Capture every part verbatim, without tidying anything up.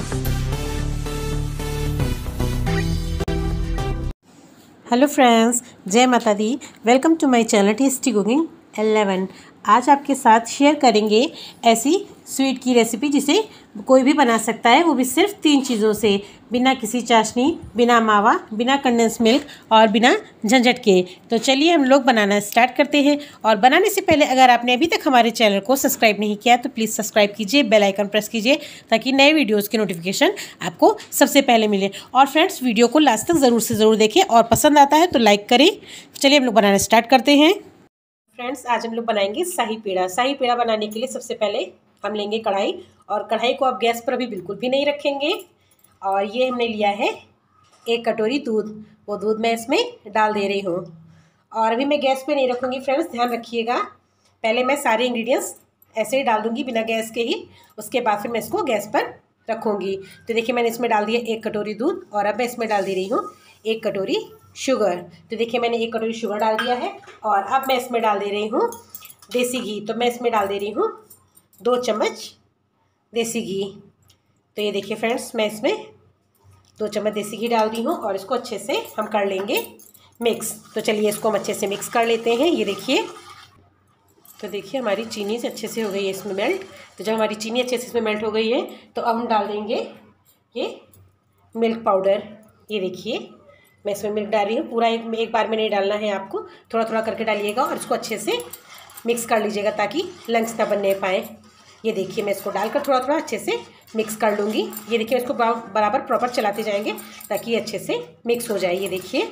Hello friends, जय माता दी। Welcome to my channel tasty cooking eleven. आज आपके साथ शेयर करेंगे ऐसी स्वीट की रेसिपी जिसे कोई भी बना सकता है, वो भी सिर्फ तीन चीज़ों से, बिना किसी चाशनी, बिना मावा, बिना कंडेंस मिल्क और बिना झंझट के। तो चलिए हम लोग बनाना स्टार्ट करते हैं। और बनाने से पहले अगर आपने अभी तक हमारे चैनल को सब्सक्राइब नहीं किया तो प्लीज़ सब्सक्राइब कीजिए, बेल आइकन प्रेस कीजिए ताकि नए वीडियोज़ की नोटिफिकेशन आपको सबसे पहले मिले। और फ्रेंड्स, वीडियो को लास्ट तक ज़रूर से ज़रूर देखें और पसंद आता है तो लाइक करें। चलिए हम लोग बनाना स्टार्ट करते हैं। फ्रेंड्स, आज हम लोग बनाएंगे शाही पेड़ा। शाही पेड़ा बनाने के लिए सबसे पहले हम लेंगे कढ़ाई, और कढ़ाई को आप गैस पर अभी बिल्कुल भी नहीं रखेंगे। और ये हमने लिया है एक कटोरी दूध, वो दूध मैं इसमें डाल दे रही हूँ। और अभी मैं गैस पे नहीं रखूँगी फ्रेंड्स, ध्यान रखिएगा। पहले मैं सारे इंग्रेडिएंट्स ऐसे ही डाल दूँगी बिना गैस के ही, उसके बाद फिर मैं इसको गैस पर रखूँगी। तो देखिए मैंने इसमें डाल दिया एक कटोरी दूध, और अब मैं इसमें डाल दे रही हूँ एक कटोरी शुगर। तो देखिए मैंने एक कटोरी शुगर डाल दिया है। और अब मैं इसमें डाल दे रही हूँ देसी घी। तो मैं इसमें डाल दे रही हूँ दो चम्मच देसी घी। तो ये देखिए फ्रेंड्स, मैं इसमें दो चम्मच देसी घी डाल दी हूँ, और इसको अच्छे से हम कर लेंगे मिक्स। तो चलिए इसको हम अच्छे से मिक्स कर लेते हैं। ये देखिए, तो देखिए हमारी चीनी से अच्छे से हो गई है इसमें मेल्ट। तो जब हमारी चीनी अच्छे से इसमें मेल्ट हो गई है तो अब हम डाल देंगे ये मिल्क पाउडर। ये देखिए मैं इसमें मिल्क डाल रही हूँ, पूरा एक एक बार में नहीं डालना है आपको, थोड़ा थोड़ा करके डालिएगा और इसको अच्छे से मिक्स कर लीजिएगा ताकि लंग्स ना बनने पाए। ये देखिए मैं इसको डालकर थोड़ा थोड़ा अच्छे से मिक्स कर लूँगी। ये देखिए इसको बराबर प्रॉपर चलाते जाएंगे ताकि ये अच्छे से मिक्स हो जाए। ये देखिए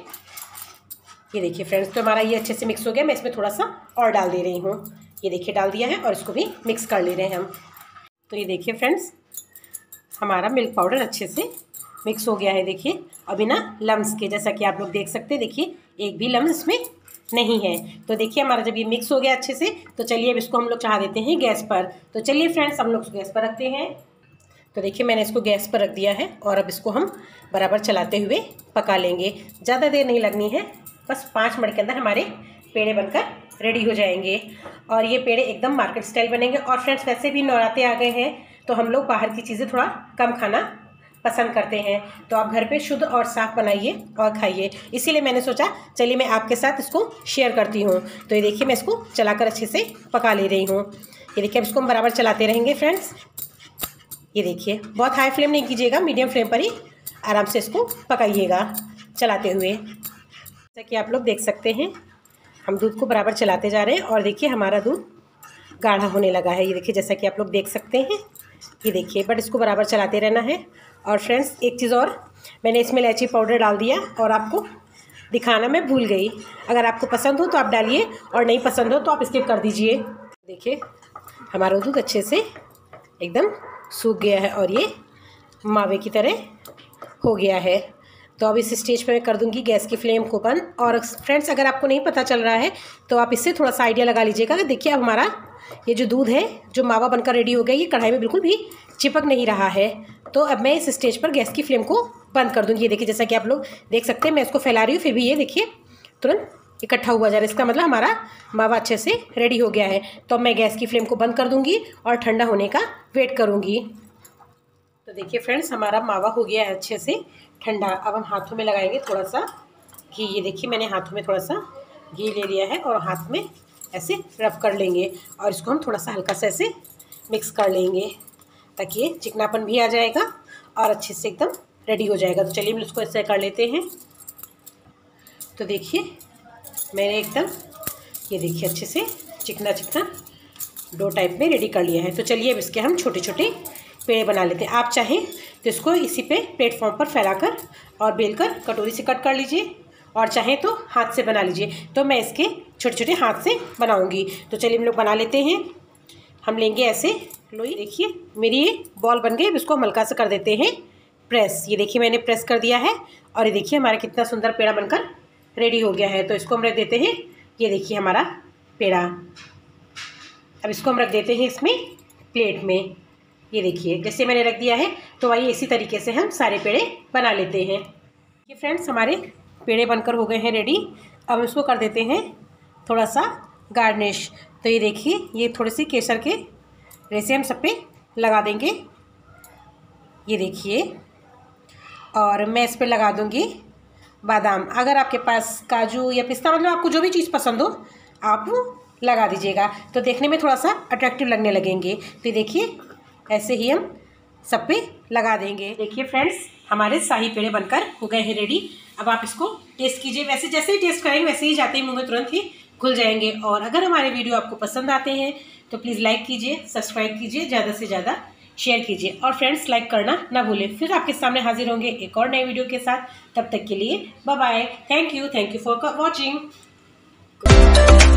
ये देखिए फ्रेंड्स, तो हमारा ये अच्छे से मिक्स हो गया। मैं इसमें थोड़ा सा और डाल दे रही हूँ। ये देखिए डाल दिया है, और इसको भी मिक्स कर ले रहे हैं हम। तो ये देखिए फ्रेंड्स, हमारा मिल्क पाउडर अच्छे से मिक्स हो गया है। देखिए अभी ना लम्स के, जैसा कि आप लोग देख सकते हैं, देखिए एक भी लम्स इसमें नहीं है। तो देखिए हमारा जब ये मिक्स हो गया अच्छे से, तो चलिए अब इसको हम लोग चढ़ा देते हैं गैस पर। तो चलिए फ्रेंड्स, हम लोग गैस पर रखते हैं। तो देखिए मैंने इसको गैस पर रख दिया है, और अब इसको हम बराबर चलाते हुए पका लेंगे। ज़्यादा देर नहीं लगनी है, बस पाँच मिनट के अंदर हमारे पेड़े बनकर रेडी हो जाएंगे। और ये पेड़े एकदम मार्केट स्टाइल बनेंगे। और फ्रेंड्स, वैसे भी नवरात्रे आ गए हैं तो हम लोग बाहर की चीज़ें थोड़ा कम खाना पसंद करते हैं। तो आप घर पे शुद्ध और साफ बनाइए और खाइए। इसीलिए मैंने सोचा चलिए मैं आपके साथ इसको शेयर करती हूँ। तो ये देखिए मैं इसको चलाकर अच्छे से पका ले रही हूँ। ये देखिए अब इसको हम बराबर चलाते रहेंगे फ्रेंड्स। ये देखिए बहुत हाई फ्लेम नहीं कीजिएगा, मीडियम फ्लेम पर ही आराम से इसको पकाइएगा चलाते हुए। जैसा कि आप लोग देख सकते हैं, हम दूध को बराबर चलाते जा रहे हैं। और देखिए हमारा दूध गाढ़ा होने लगा है। ये देखिए जैसा कि आप लोग देख सकते हैं। ये देखिए बट इसको बराबर चलाते रहना है। और फ्रेंड्स, एक चीज़ और, मैंने इसमें इलायची पाउडर डाल दिया और आपको दिखाना मैं भूल गई। अगर आपको पसंद हो तो आप डालिए, और नहीं पसंद हो तो आप स्किप कर दीजिए। देखिए हमारा दूध अच्छे से एकदम सूख गया है और ये मावे की तरह हो गया है। तो अब इस स्टेज पे मैं कर दूंगी गैस की फ्लेम को बंद। और फ्रेंड्स, अगर आपको नहीं पता चल रहा है तो आप इससे थोड़ा सा आइडिया लगा लीजिएगा कि देखिए अब हमारा ये जो दूध है, जो मावा बनकर रेडी हो गया, ये कढ़ाई में बिल्कुल भी चिपक नहीं रहा है। तो अब मैं इस स्टेज पर गैस की फ्लेम को बंद कर दूंगी। ये देखिए जैसा कि आप लोग देख सकते हैं, मैं इसको फैला रही हूँ, फिर भी ये देखिए तुरंत इकट्ठा हुआ जा रहा है। इसका मतलब हमारा मावा अच्छे से रेडी हो गया है। तो अब मैं गैस की फ्लेम को बंद कर दूँगी और ठंडा होने का वेट करूँगी। तो देखिए फ्रेंड्स, हमारा मावा हो गया है अच्छे से ठंडा। अब हम हाथों में लगाएंगे थोड़ा सा घी। ये देखिए मैंने हाथों में थोड़ा सा घी ले लिया है, और हाथ में ऐसे रब कर लेंगे, और इसको हम थोड़ा सा हल्का सा ऐसे मिक्स कर लेंगे ताकि ये चिकनापन भी आ जाएगा और अच्छे से एकदम रेडी हो जाएगा। तो चलिए हम इसको ऐसे कर लेते हैं। तो देखिए मैंने एकदम, ये देखिए अच्छे से चिकना चिकना डो टाइप में रेडी कर लिया है। तो चलिए अब इसके हम छोटे छोटे पेड़े बना लेते हैं। आप चाहें तो इसको इसी पे प्लेटफॉर्म पर फैलाकर और बेलकर कटोरी से कट कर लीजिए, और चाहें तो हाथ से बना लीजिए। तो मैं इसके छोटे छोटे हाथ से बनाऊंगी। तो चलिए हम लोग बना लेते हैं। हम लेंगे ऐसे लोई। देखिए मेरी ये बॉल बन गई। अब इसको हम हल्का से कर देते हैं प्रेस। ये देखिए मैंने प्रेस कर दिया है, और ये देखिए हमारा कितना सुंदर पेड़ा बनकर रेडी हो गया है। तो इसको हम रख देते हैं। ये देखिए हमारा पेड़ा। अब इसको हम रख देते हैं इसमें प्लेट में। ये देखिए जैसे मैंने रख दिया है। तो आइए इसी तरीके से हम सारे पेड़े बना लेते हैं। ये फ्रेंड्स, हमारे पेड़े बनकर हो गए हैं रेडी। अब हम इसको कर देते हैं थोड़ा सा गार्निश। तो ये देखिए ये थोड़ी सी केसर के रेसे हम सब पे लगा देंगे। ये देखिए, और मैं इस पर लगा दूँगी बादाम। अगर आपके पास काजू या पिस्ता, मतलब आपको जो भी चीज़ पसंद हो आप वो लगा दीजिएगा, तो देखने में थोड़ा सा अट्रैक्टिव लगने लगेंगे। तो देखिए ऐसे ही हम सब पे लगा देंगे। देखिए फ्रेंड्स, हमारे शाही पेड़े बनकर हो गए हैं रेडी। अब आप इसको टेस्ट कीजिए। वैसे जैसे ही टेस्ट करेंगे वैसे ही जाते ही मुंह में तुरंत ही खुल जाएंगे। और अगर हमारे वीडियो आपको पसंद आते हैं तो प्लीज़ लाइक कीजिए, सब्सक्राइब कीजिए, ज़्यादा से ज़्यादा शेयर कीजिए, और फ्रेंड्स लाइक करना ना भूलें। फिर आपके सामने हाजिर होंगे एक और नए वीडियो के साथ। तब तक के लिए bye bye. Thank you thank you for watching.